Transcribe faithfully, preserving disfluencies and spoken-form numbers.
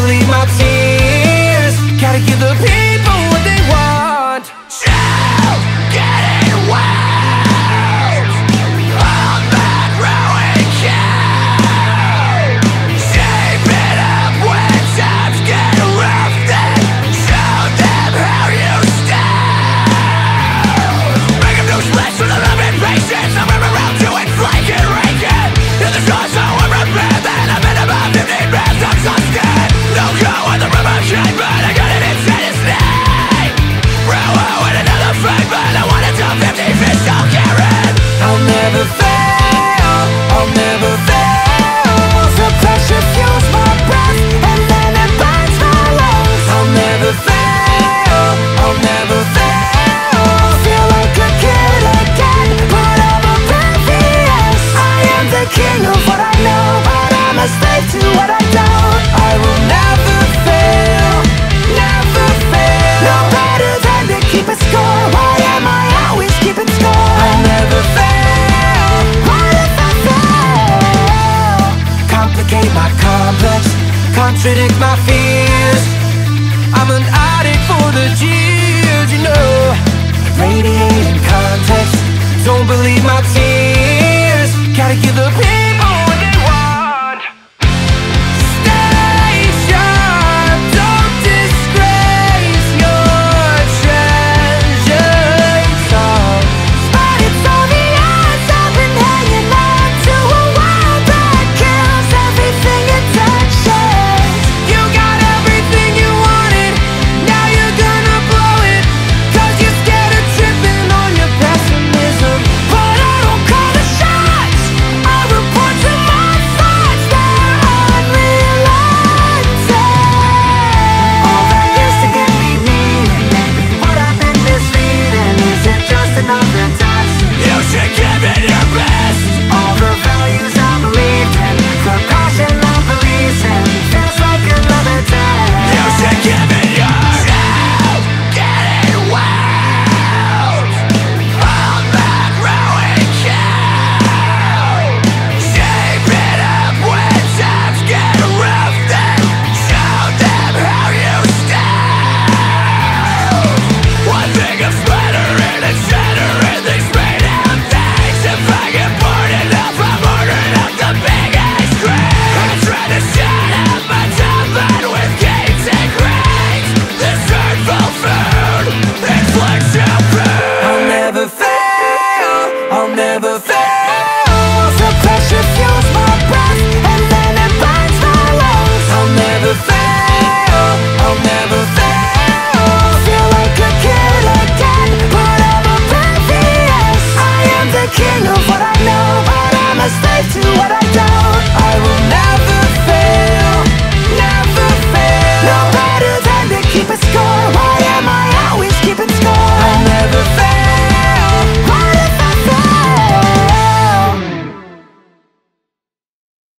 believe my tears. Gotta give the people what they want. Child, getting wild. All that growing cow. Shape it up when times get rough. Then show them how you stand. Make them no splits for the love and patience. I'm around to it, flank and Rankin. In the stars, so I'm prepared. Then I'm in about fifteen breaths, I'm exhausted. No go on the river shine, but I got it inside his name. Row in another fight, but I wanted to fifty fish, I'll carry. I'll never fail, I'll never fail. The pressure fuels my breath, and then it burns my lungs. I'll never fail, I'll never fail. Feel like a kid again, but I'm oblivious. I am the king of what I know, but I'm a slave to what I don't. I will never fail, never fail. No better than to keep a score. Why am I always keeping score? I'll never fail. What if I fail? Complicate my complex, contradict my fears. I'm an addict for the Jeers, you know. Radiate in context, don't believe my tears. Gotta give the pain